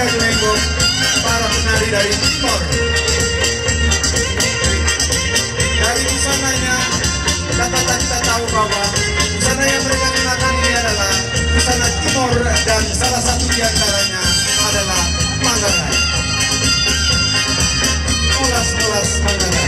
Tiga gelembong para penari dari timur. Dari busananya dapat kita tahu bahwa busana yang mereka gunakan ini adalah busana timur dan salah satu di antaranya adalah Manggarai. Olas Manggarai.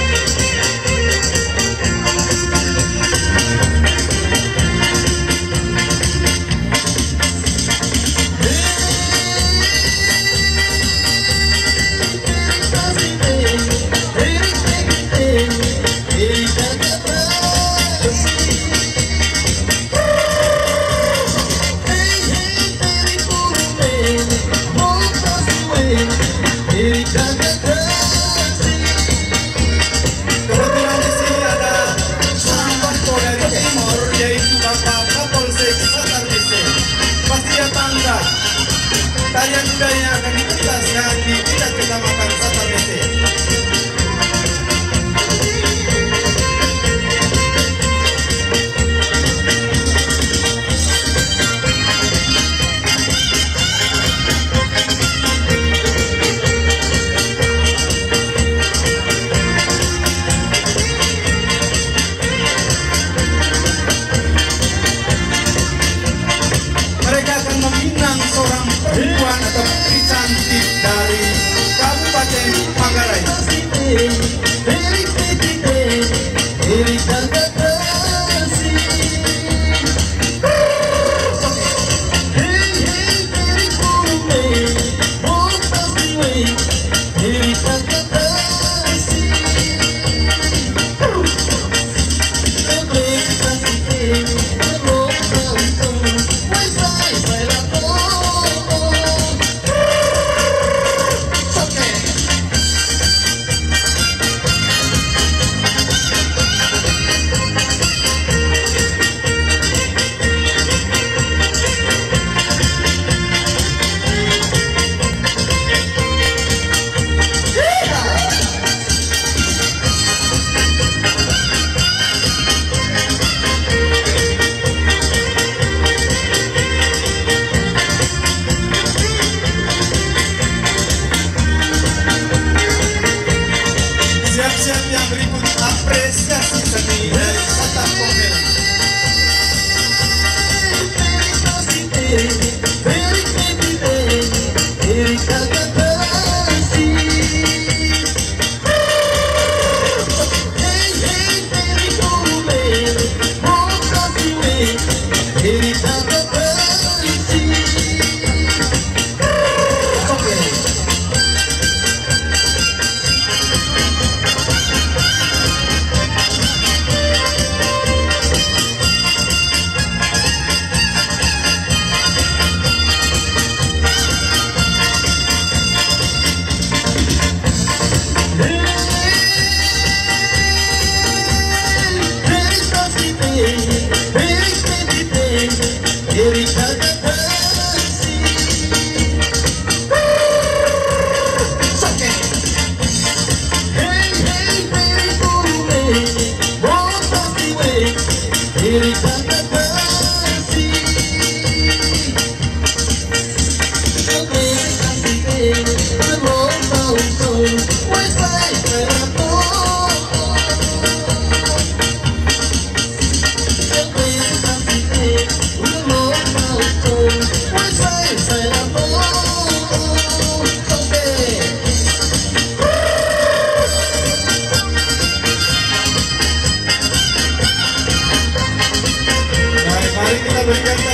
Kebetulan di sini ada seorang tokoh dari timur, yaitu Bapak Kapolsek Satarmese. Pasti dia bangga tarian budaya yang akan dipentaskan di tingkat kecamatan Satarmese. Seorang perempuan atau putri cantik dari Kabupaten Manggarai. Siap-siap yang berikut apresiasi seni dari Satar Komel. Mari kita berikan